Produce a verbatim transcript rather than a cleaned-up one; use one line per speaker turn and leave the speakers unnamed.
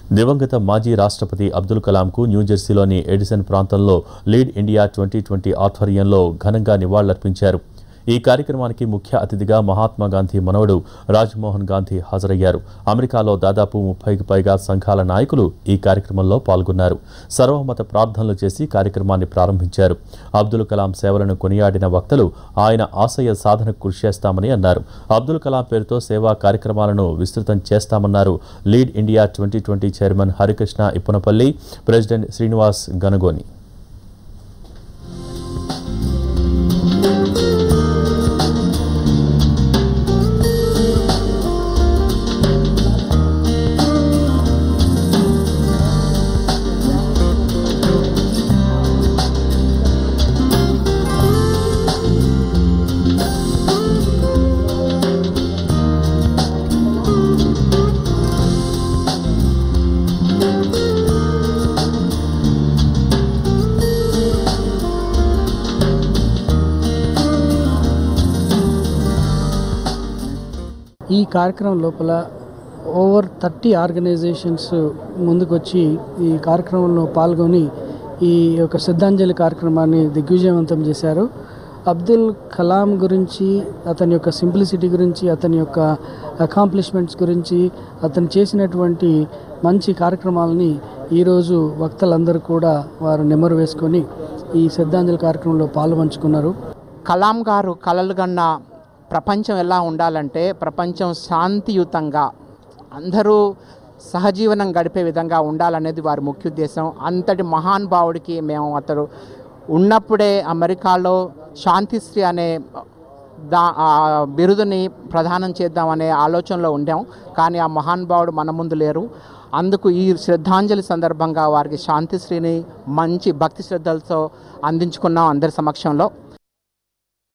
దివంగత మాజీ రాష్ట్రపతి అబ్దుల్ కలాంకు న్యూజెర్సీలోని ఎడిసన్ ప్రాంతంలో లీడ్ ఇండియా ట్వంటీ ట్వంటీ ఆధ్వర్యంలో ఘనంగా నివాళులర్పించారు. ఈ కార్యక్రమానికి ముఖ్య అతిథిగా మహాత్మా గాంధీ మనవడు రాజ్మోహన్ గాంధీ హాజరయ్యారు. అమెరికాలో దాదాపు ముప్పైకి పైగా సంఘాల నాయకులు ఈ కార్యక్రమంలో పాల్గొన్నారు. సర్వమత ప్రార్థనలు చేసి కార్యక్రమాన్ని ప్రారంభించారు. అబ్దుల్ కలాం సేవలను కొనియాడిన వక్తలు ఆయన ఆశయ సాధనకు కృషి చేస్తామని అన్నారు. అబ్దుల్ కలాం పేరుతో సేవా కార్యక్రమాలను విస్తృతం చేస్తామన్నారు lead India twenty twenty chairman Harikrishna Ippanapalli, president Srinivas Ganagoni.
ఈ కార్యక్రమం లోపల ఓవర్ థర్టీ ఆర్గనైజేషన్స్ ముందుకొచ్చి ఈ కార్యక్రమంలో పాల్గొని ఈ యొక్క శ్రద్ధాంజలి కార్యక్రమాన్ని దిగ్విజయవంతం చేశారు. అబ్దుల్ కలాం గురించి, అతని యొక్క సింప్లిసిటీ గురించి, అతని యొక్క అకాంప్లిష్మెంట్స్ గురించి, అతను చేసినటువంటి మంచి కార్యక్రమాలని ఈరోజు వక్తలందరూ కూడా వారు నెమరు వేసుకొని ఈ శ్రద్ధాంజలి కార్యక్రమంలో పాల్పంచుకున్నారు.
కలాం గారు కలలు కన్న ప్రపంచం ఎలా ఉండాలంటే ప్రపంచం శాంతియుతంగా అందరూ సహజీవనం గడిపే విధంగా ఉండాలనేది వారి ముఖ్య ఉద్దేశం. అంతటి మహానుభావుడికి మేము అతడు ఉన్నప్పుడే అమెరికాలో శాంతిశ్రీ అనే దా బిరుదుని ప్రదానం చేద్దామనే ఆలోచనలో ఉండాం. కానీ ఆ మహానుభావుడు మన ముందు లేరు. అందుకు ఈ శ్రద్ధాంజలి సందర్భంగా వారికి శాంతిశ్రీని మంచి భక్తి శ్రద్ధలతో అందించుకున్నాం అందరి సమక్షంలో.